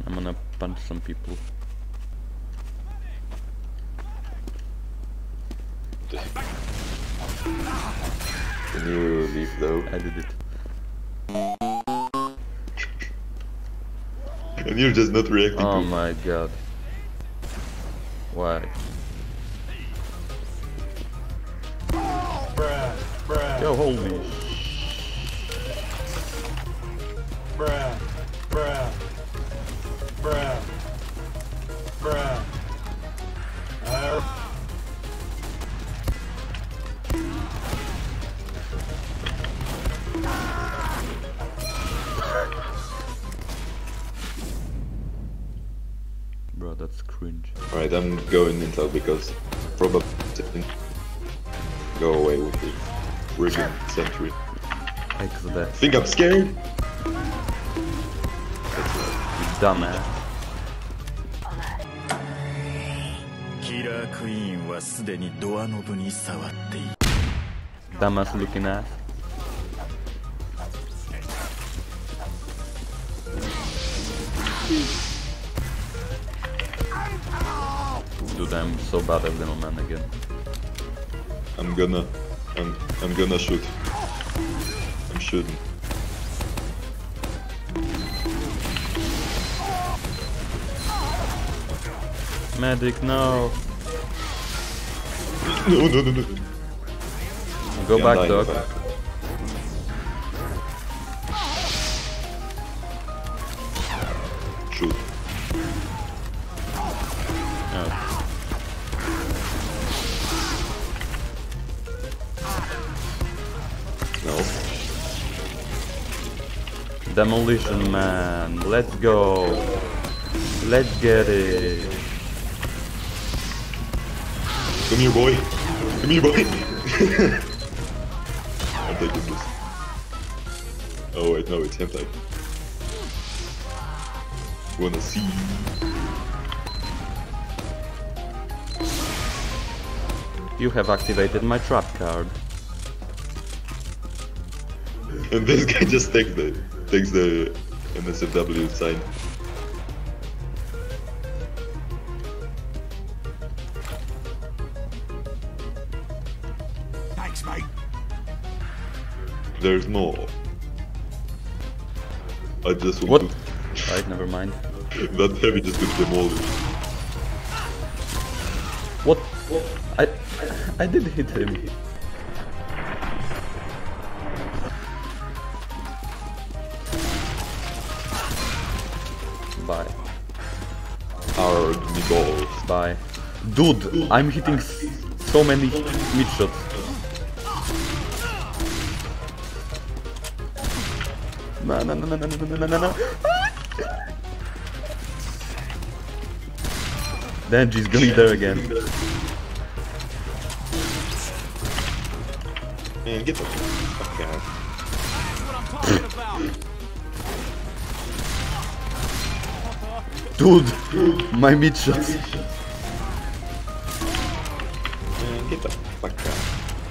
I'm gonna punch some people. Can you leave though? I did it. And you're just not reacting Oh to it. my god. Why? Bruh. Yo, holy. Bruh. Bruh. Bruh. Bruh. Bro, that's cringe. Alright, I'm going Intel because probably go away with the friggin' sentry. XD. Think I'm scared? You dumbass. キラークイーンはすでにドアノブに触っている Dumbass looking ass. Dude, I'm so bad at little man again. I'm gonna shoot. I'm shooting. Medic, no. No. Go Yeah, back, I'm dying, dog. back. Shoot. Oh. No. Demolition man, let's go. Let's get it. Come here, boy. Come here, boy. I'm taking this. Oh wait, no, it's hentai. Wanna see? You have activated my trap card. And this guy just takes the NSFW sign. Thanks, mate. There's more. I just What? want Right, never mind. to that heavy just got demolished. What? I did hit him. Bye. Hard me balls. Bye. Dude, I'm hitting so many mid shots. No. Denji's going there again. Man, get the fuck out. Dude, my mid shots. Man, get the fuck out.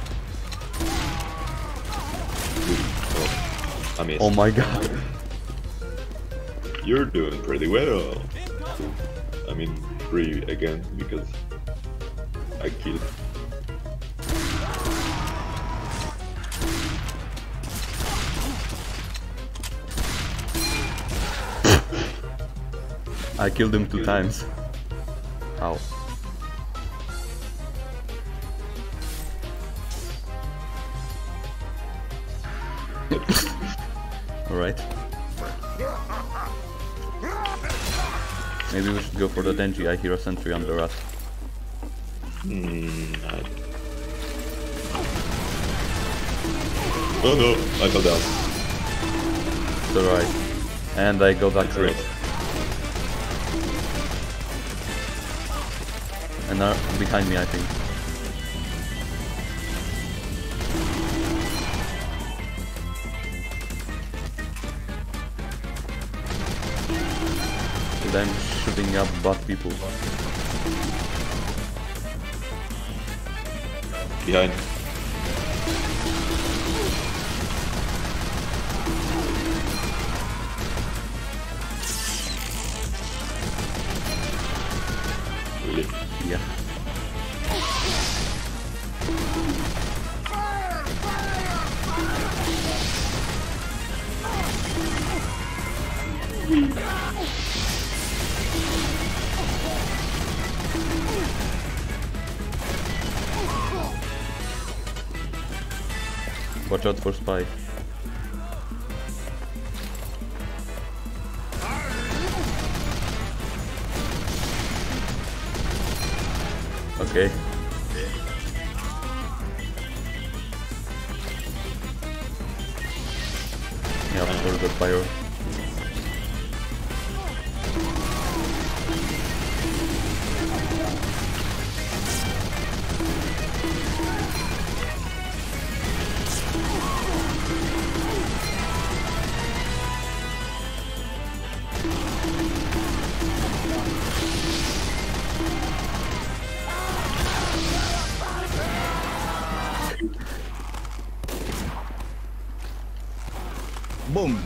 Oh, I missed. Oh my god. You're doing pretty well. I mean, free again because I killed. I killed him 2 times. Ow. Alright. Maybe we should go for the Denji. I hear a sentry under us. Oh no, I fell down. It's alright. And I got that crit. And they're behind me, I think. And I'm shooting up bot people. Behind. ya. Watch out for spy. Okay. Yeah, for the fire. Boom.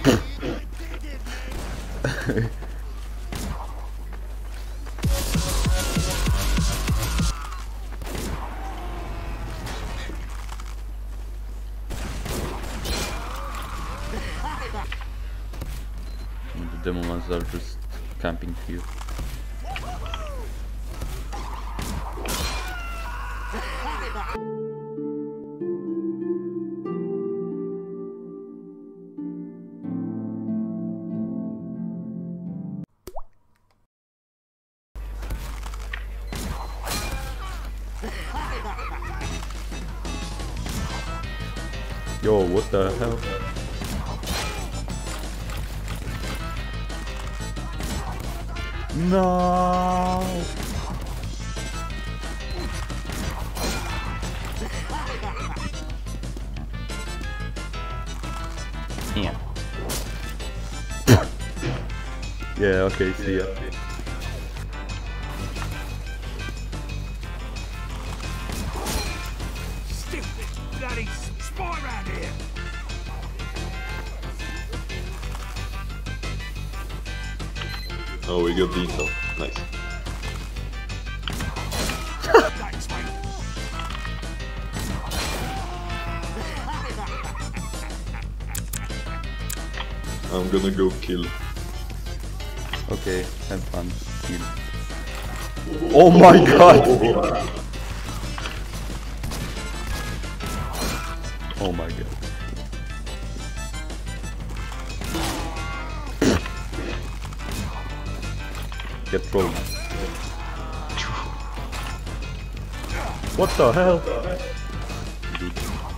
The demon ones are just camping here. Yo, what the hell? No. Yeah. Yeah, okay, see ya. Stupid bloody spy around here. Oh, we got the intel. Nice. Thanks, mate. I'm gonna go kill. Okay, have fun. Heal. Oh my god! Oh my god. Get thrown. What the hell? Dude.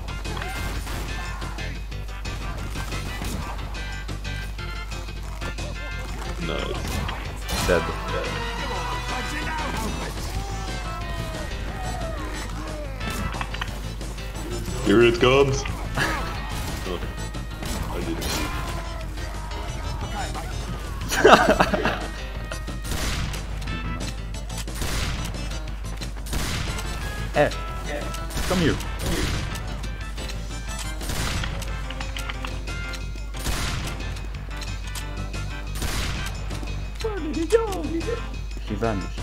Nice. Dead. Here it comes! Oh, I did it. Eh, come here. Where did he go? He vanished.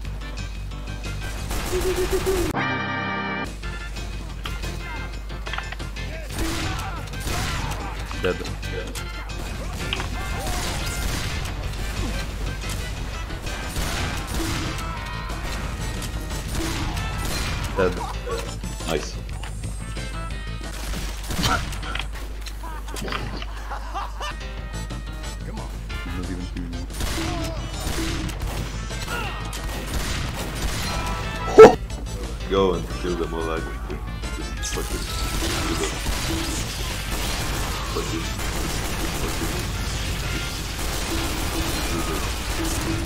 Dead. Dead. Nice. He's not even healing me. Go and kill them all. I just fucking kill them.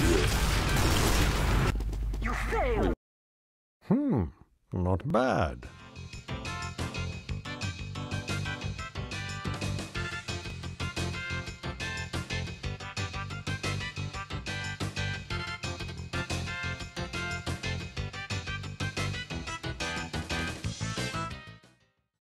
Not bad.